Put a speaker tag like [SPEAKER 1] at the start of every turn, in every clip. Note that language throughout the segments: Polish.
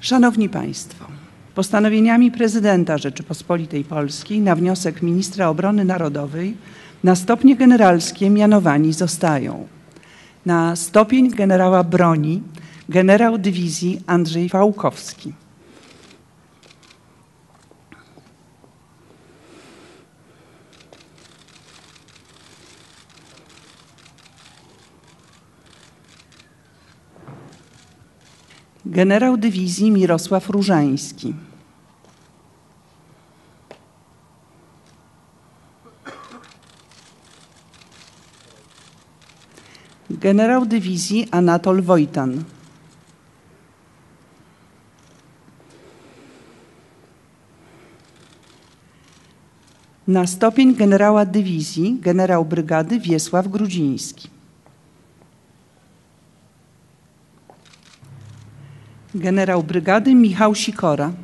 [SPEAKER 1] Szanowni Państwo, postanowieniami prezydenta Rzeczypospolitej Polskiej na wniosek ministra obrony narodowej na stopnie generalskie mianowani zostają: na stopień generała broni generał dywizji Andrzej Fałkowski. Generał dywizji Mirosław Różański. Generał dywizji Anatol Wojtan. Na stopień generała dywizji generał brygady Wiesław Grudziński. Generał brygady Michał Sikora.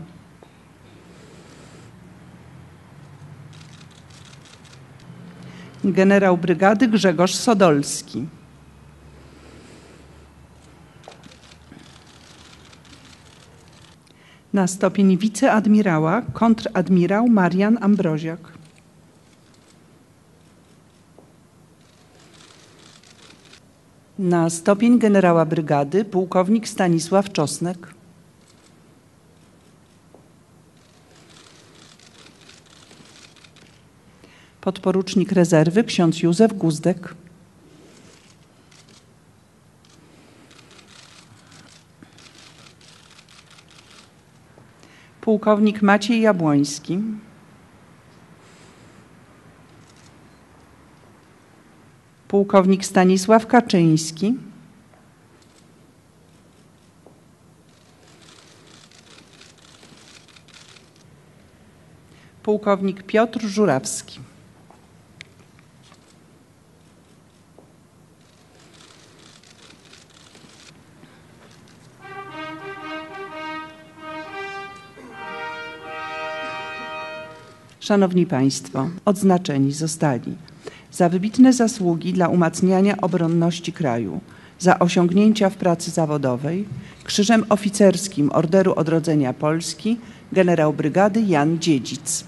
[SPEAKER 1] Generał brygady Grzegorz Sodolski. Na stopień wiceadmirała kontradmirał Marian Ambroziak. Na stopień generała brygady pułkownik Stanisław Czosnek. Podporucznik rezerwy ksiądz Józef Guzdek. Pułkownik Maciej Jabłoński. Pułkownik Stanisław Kaczyński. Pułkownik Piotr Żurawski. Szanowni Państwo, odznaczeni zostali: za wybitne zasługi dla umacniania obronności kraju, za osiągnięcia w pracy zawodowej Krzyżem Oficerskim Orderu Odrodzenia Polski generał brygady Jan Dziedzic.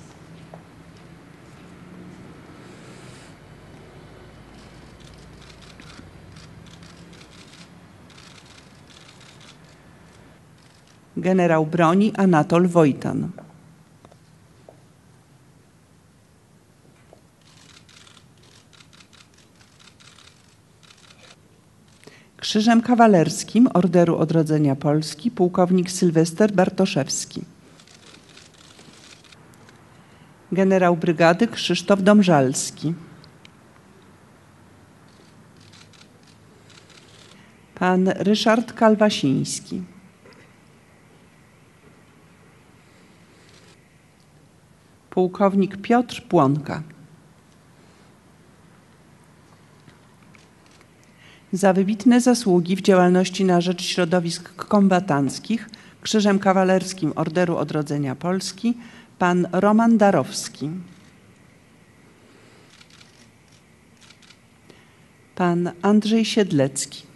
[SPEAKER 1] Generał broni Anatol Wojtan. Krzyżem Kawalerskim Orderu Odrodzenia Polski pułkownik Sylwester Bartoszewski. Generał brygady Krzysztof Domżalski. Pan Ryszard Kalwasiński. Pułkownik Piotr Płonka. Za wybitne zasługi w działalności na rzecz środowisk kombatanckich Krzyżem Kawalerskim Orderu Odrodzenia Polski pan Roman Darowski. Pan Andrzej Siedlecki.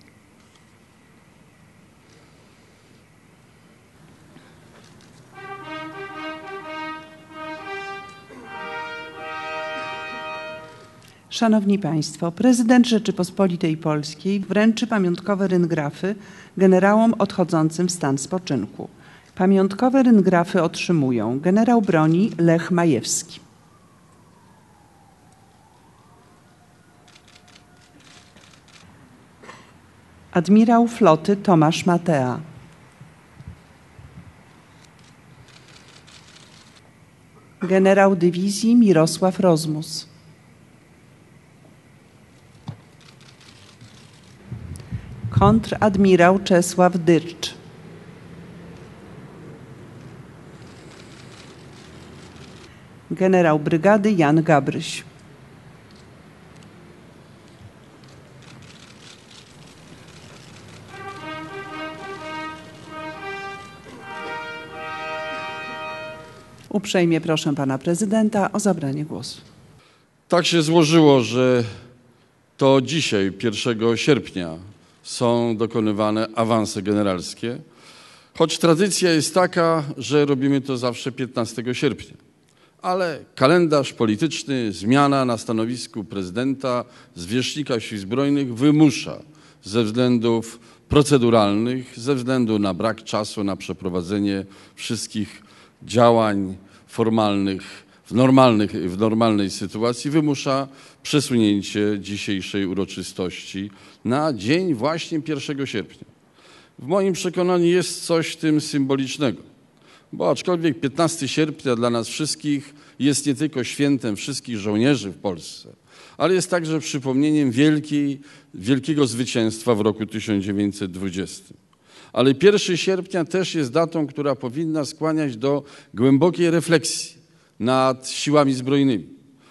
[SPEAKER 1] Szanowni Państwo, prezydent Rzeczypospolitej Polskiej wręczy pamiątkowe ryngrafy generałom odchodzącym w stan spoczynku. Pamiątkowe ryngrafy otrzymują generał broni Lech Majewski. Admirał floty Tomasz Matea. Generał dywizji Mirosław Rozmus. Kontradmirał Czesław Dyrcz. Generał brygady Jan Gabryś. Uprzejmie proszę pana prezydenta o zabranie głosu.
[SPEAKER 2] Tak się złożyło, że to dzisiaj, 1 sierpnia, są dokonywane awanse generalskie Choć tradycja jest taka, że robimy to zawsze 15 sierpnia. Ale kalendarz polityczny, zmiana na stanowisku prezydenta, zwierzchnika Sił Zbrojnych wymusza ze względów proceduralnych, ze względu na brak czasu na przeprowadzenie wszystkich działań formalnych w normalnej sytuacji, wymusza przesunięcie dzisiejszej uroczystości na dzień właśnie 1 sierpnia. W moim przekonaniu jest coś w tym symbolicznego, bo aczkolwiek 15 sierpnia dla nas wszystkich jest nie tylko świętem wszystkich żołnierzy w Polsce, ale jest także przypomnieniem wielkiego zwycięstwa w roku 1920. Ale 1 sierpnia też jest datą, która powinna skłaniać do głębokiej refleksji nad siłami zbrojnymi.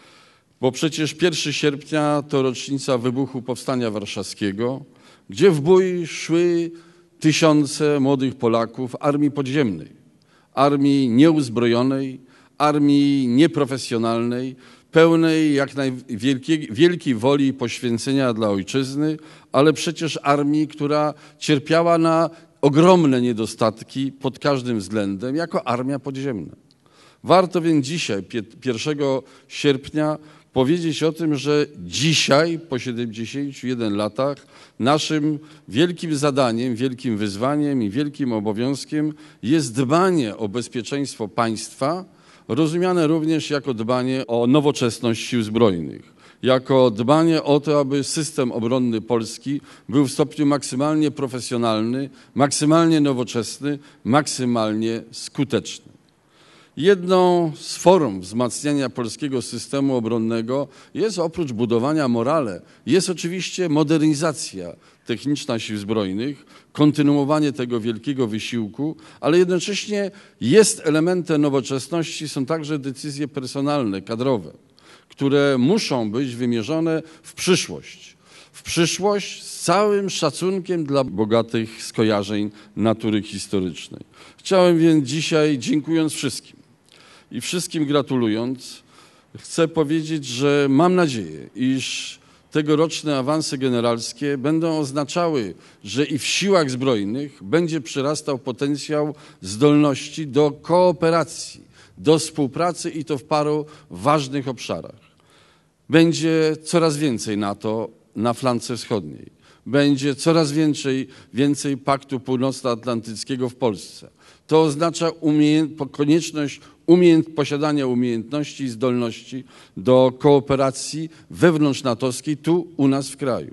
[SPEAKER 2] Bo przecież 1 sierpnia to rocznica wybuchu Powstania Warszawskiego, gdzie w bój szły tysiące młodych Polaków armii podziemnej, armii nieuzbrojonej, armii nieprofesjonalnej, pełnej jak wielkiej woli i poświęcenia dla ojczyzny, ale przecież armii, która cierpiała na ogromne niedostatki pod każdym względem jako armia podziemna. Warto więc dzisiaj, 1 sierpnia, powiedzieć o tym, że dzisiaj, po 71 latach, naszym wielkim zadaniem, wielkim wyzwaniem i wielkim obowiązkiem jest dbanie o bezpieczeństwo państwa, rozumiane również jako dbanie o nowoczesność Sił Zbrojnych, jako dbanie o to, aby system obronny Polski był w stopniu maksymalnie profesjonalny, maksymalnie nowoczesny, maksymalnie skuteczny. Jedną z form wzmacniania polskiego systemu obronnego jest oprócz budowania morale, jest oczywiście modernizacja techniczna Sił Zbrojnych, kontynuowanie tego wielkiego wysiłku, ale jednocześnie jest elementem nowoczesności, są także decyzje personalne, kadrowe, które muszą być wymierzone w przyszłość. W przyszłość z całym szacunkiem dla bogatych skojarzeń natury historycznej. Chciałem więc dzisiaj, dziękując wszystkim gratulując, chcę powiedzieć, że mam nadzieję, iż tegoroczne awanse generalskie będą oznaczały, że i w siłach zbrojnych będzie przyrastał potencjał zdolności do kooperacji, do współpracy i to w paru ważnych obszarach. Będzie coraz więcej NATO na flance wschodniej. Będzie coraz więcej Paktu Północnoatlantyckiego w Polsce. To oznacza konieczność posiadania umiejętności i zdolności do kooperacji wewnątrznatowskiej tu u nas w kraju.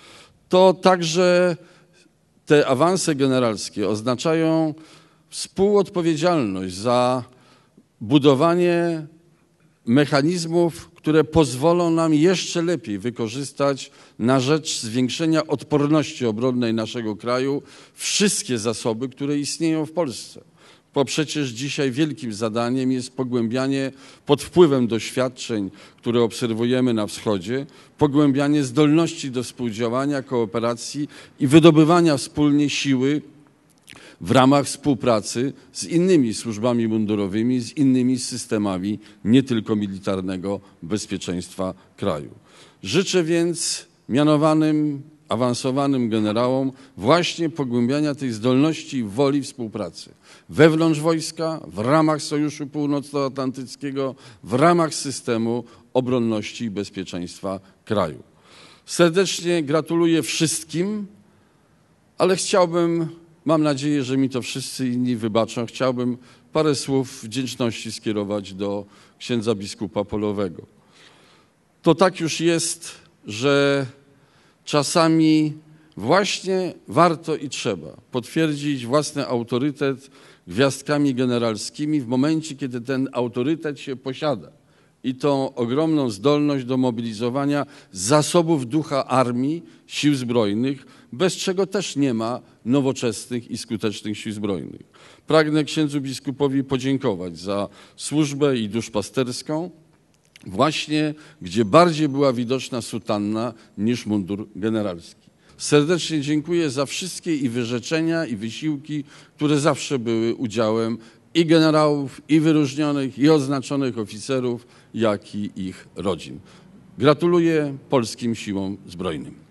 [SPEAKER 2] To także te awanse generalskie oznaczają współodpowiedzialność za budowanie mechanizmów, które pozwolą nam jeszcze lepiej wykorzystać na rzecz zwiększenia odporności obronnej naszego kraju wszystkie zasoby, które istnieją w Polsce. Bo przecież dzisiaj wielkim zadaniem jest pogłębianie pod wpływem doświadczeń, które obserwujemy na wschodzie, pogłębianie zdolności do współdziałania, kooperacji i wydobywania wspólnie siły w ramach współpracy z innymi służbami mundurowymi, z innymi systemami nie tylko militarnego bezpieczeństwa kraju. Życzę więc mianowanym, awansowanym generałom właśnie pogłębiania tej zdolności i woli współpracy wewnątrz wojska, w ramach Sojuszu Północnoatlantyckiego, w ramach systemu obronności i bezpieczeństwa kraju. Serdecznie gratuluję wszystkim, ale mam nadzieję, że mi to wszyscy inni wybaczą. Chciałbym parę słów wdzięczności skierować do księdza biskupa polowego. To tak już jest, że czasami właśnie warto i trzeba potwierdzić własny autorytet gwiazdkami generalskimi w momencie, kiedy ten autorytet się posiada i tą ogromną zdolność do mobilizowania zasobów ducha armii, sił zbrojnych, bez czego też nie ma nowoczesnych i skutecznych sił zbrojnych. Pragnę księdzu biskupowi podziękować za służbę i duszpasterską, właśnie gdzie bardziej była widoczna sutanna niż mundur generalski. Serdecznie dziękuję za wszystkie i wyrzeczenia, i wysiłki, które zawsze były udziałem i generałów, i wyróżnionych, i odznaczonych oficerów, jak i ich rodzin. Gratuluję polskim siłom zbrojnym.